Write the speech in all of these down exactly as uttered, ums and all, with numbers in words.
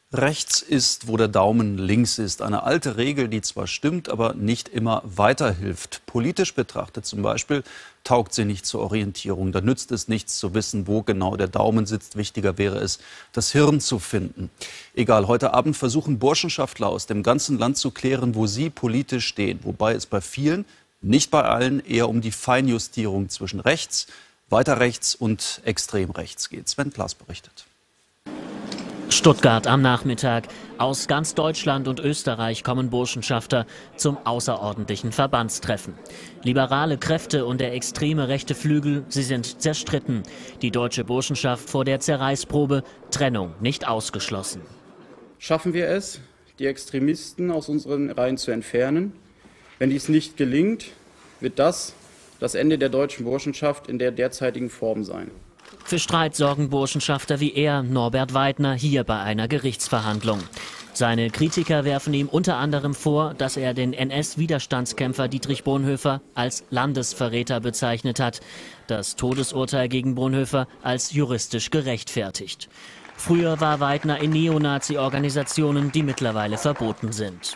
Rechts ist, wo der Daumen links ist. Eine alte Regel, die zwar stimmt, aber nicht immer weiterhilft. Politisch betrachtet zum Beispiel taugt sie nicht zur Orientierung. Da nützt es nichts zu wissen, wo genau der Daumen sitzt. Wichtiger wäre es, das Hirn zu finden. Egal, heute Abend versuchen Burschenschaftler aus dem ganzen Land zu klären, wo sie politisch stehen. Wobei es bei vielen, nicht bei allen, eher um die Feinjustierung zwischen rechts, weiter rechts und extrem rechts geht. Sven Klaas berichtet. Stuttgart am Nachmittag. Aus ganz Deutschland und Österreich kommen Burschenschafter zum außerordentlichen Verbandstreffen. Liberale Kräfte und der extreme rechte Flügel, sie sind zerstritten. Die deutsche Burschenschaft vor der Zerreißprobe, Trennung nicht ausgeschlossen. Schaffen wir es, die Extremisten aus unseren Reihen zu entfernen? Wenn dies nicht gelingt, wird das das Ende der deutschen Burschenschaft in der derzeitigen Form sein. Für Streit sorgen Burschenschafter wie er, Norbert Weidner, hier bei einer Gerichtsverhandlung. Seine Kritiker werfen ihm unter anderem vor, dass er den N S-Widerstandskämpfer Dietrich Bonhoeffer als Landesverräter bezeichnet hat. Das Todesurteil gegen Bonhoeffer als juristisch gerechtfertigt. Früher war Weidner in Neonazi-Organisationen, die mittlerweile verboten sind.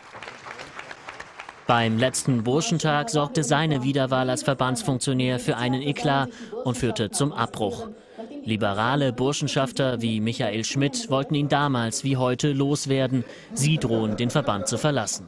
Beim letzten Burschentag sorgte seine Wiederwahl als Verbandsfunktionär für einen Eklat und führte zum Abbruch. Liberale Burschenschafter wie Michael Schmidt wollten ihn damals wie heute loswerden. Sie drohen, den Verband zu verlassen.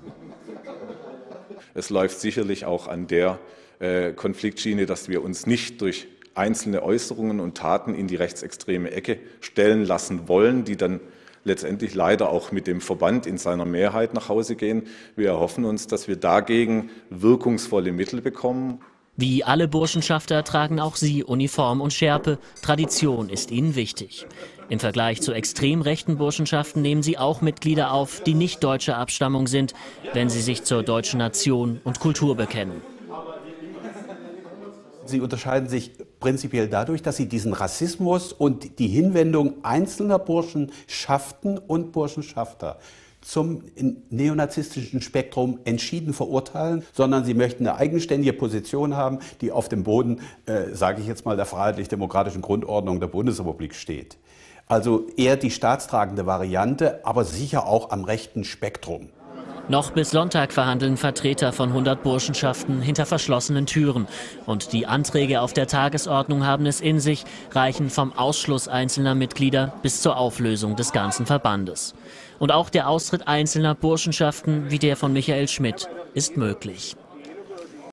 Es läuft sicherlich auch an der äh, Konfliktschiene, dass wir uns nicht durch einzelne Äußerungen und Taten in die rechtsextreme Ecke stellen lassen wollen, die dann letztendlich leider auch mit dem Verband in seiner Mehrheit nach Hause gehen. Wir erhoffen uns, dass wir dagegen wirkungsvolle Mittel bekommen. Wie alle Burschenschafter tragen auch sie Uniform und Schärpe. Tradition ist ihnen wichtig. Im Vergleich zu extrem rechten Burschenschaften nehmen sie auch Mitglieder auf, die nicht deutscher Abstammung sind, wenn sie sich zur deutschen Nation und Kultur bekennen. Sie unterscheiden sich prinzipiell dadurch, dass sie diesen Rassismus und die Hinwendung einzelner Burschenschaften und Burschenschafter zum neonazistischen Spektrum entschieden verurteilen, sondern sie möchten eine eigenständige Position haben, die auf dem Boden, äh, sage ich jetzt mal, der freiheitlich-demokratischen Grundordnung der Bundesrepublik steht. Also eher die staatstragende Variante, aber sicher auch am rechten Spektrum. Noch bis Sonntag verhandeln Vertreter von hundert Burschenschaften hinter verschlossenen Türen. Und die Anträge auf der Tagesordnung haben es in sich, reichen vom Ausschluss einzelner Mitglieder bis zur Auflösung des ganzen Verbandes. Und auch der Austritt einzelner Burschenschaften, wie der von Michael Schmidt, ist möglich.